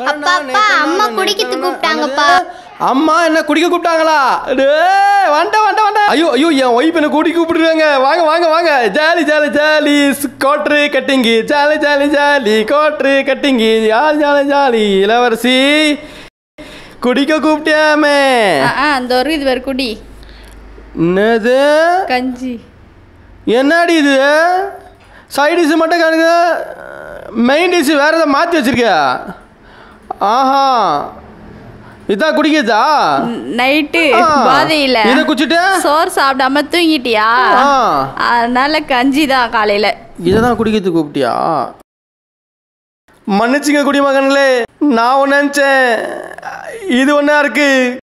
அப்பா அம்மா குடிக்கிட்டு கூப்பிட்டாங்கப்பா. அம்மா என்ன குடிக்க கூப்பிட்டாங்களா? வண்டேன். ஐயோ என் ஒய்ஃப் என்ன குடிக்க கூப்பிடுறாங்க. வாங்க. ஜாலி கோட்ரு கட்டிங்கி, ஜாலி கோட்ரு கட்டிங்கி, ஜாலி இளவரசி குடிக்க கூப்பிட்டியாமே. அந்த ஒரு இது வேறு குடி. என்னது? கஞ்சி. என்னடி இது? சைட் டிஷ் மட்டும் கணக்கு, மெயின் டிஷ் வேறு எதாவது மாற்றி வச்சிருக்கியா? ஆஹா, இதான் குடிக்கிறதா? நைட்டு பாதையில் இதை குடிச்சிட்டு சோறு சாப்பிடாம தூங்கிட்டியா? அதனால கஞ்சி தான் காலையில். இதை தான் குடிக்கிறதுக்கு கூப்பிட்டியா? மன்னிச்சுங்க குடிமகன்களே, நான் ஒன்று நினச்சேன் இது ஒன்றா இருக்கு.